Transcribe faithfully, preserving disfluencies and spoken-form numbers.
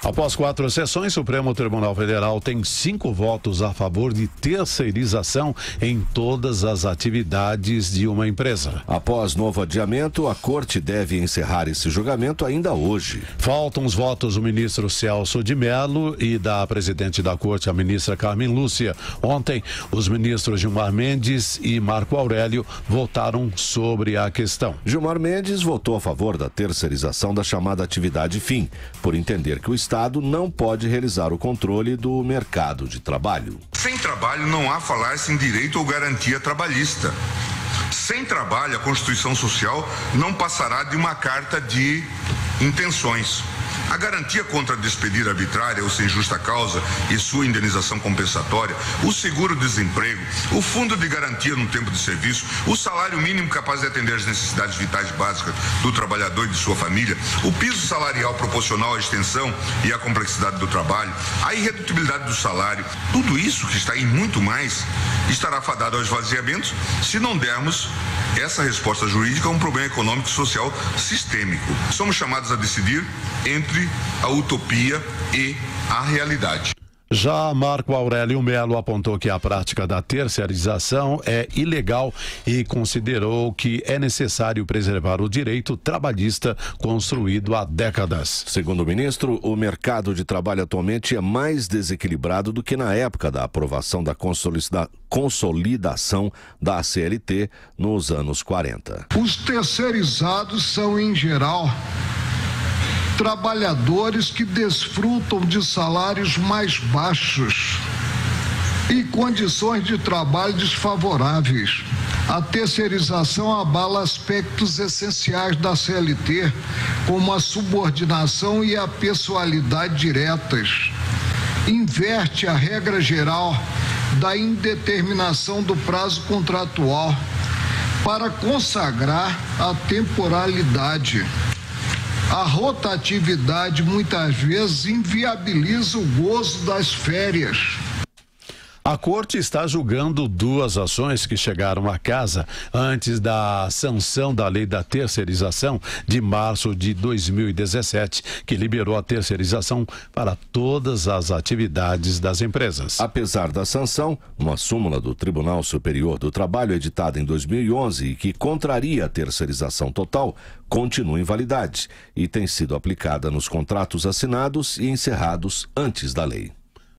Após quatro sessões, o Supremo Tribunal Federal tem cinco votos a favor de terceirização em todas as atividades de uma empresa. Após novo adiamento, a Corte deve encerrar esse julgamento ainda hoje. Faltam os votos do ministro Celso de Mello e da presidente da Corte, a ministra Carmen Lúcia. Ontem, os ministros Gilmar Mendes e Marco Aurélio votaram sobre a questão. Gilmar Mendes votou a favor da terceirização da chamada atividade fim, por entender que o Estado não pode realizar o controle do mercado de trabalho. Sem trabalho não há falar-se em direito ou garantia trabalhista. Sem trabalho, a Constituição Social não passará de uma carta de intenções. A garantia contra despedir arbitrária ou sem justa causa e sua indenização compensatória, o seguro-desemprego, o fundo de garantia no tempo de serviço, o salário mínimo capaz de atender as necessidades vitais básicas do trabalhador e de sua família, o piso salarial proporcional à extensão e à complexidade do trabalho, a irredutibilidade do salário, tudo isso que está em muito mais, estará fadado ao esvaziamento se não dermos essa resposta jurídica a um problema econômico e social sistêmico. Somos chamados a decidir entre a utopia e a realidade. Já Marco Aurélio Mello apontou que a prática da terceirização é ilegal e considerou que é necessário preservar o direito trabalhista construído há décadas. Segundo o ministro, o mercado de trabalho atualmente é mais desequilibrado do que na época da aprovação da consolidação da C L T nos anos quarenta. Os terceirizados são, em geral, trabalhadores que desfrutam de salários mais baixos e condições de trabalho desfavoráveis. A terceirização abala aspectos essenciais da C L T, como a subordinação e a pessoalidade diretas. Inverte a regra geral da indeterminação do prazo contratual para consagrar a temporalidade. A rotatividade muitas vezes inviabiliza o gozo das férias. A Corte está julgando duas ações que chegaram à casa antes da sanção da lei da terceirização de março de dois mil e dezessete, que liberou a terceirização para todas as atividades das empresas. Apesar da sanção, uma súmula do Tribunal Superior do Trabalho editada em dois mil e onze e que contraria a terceirização total, continua em validade e tem sido aplicada nos contratos assinados e encerrados antes da lei.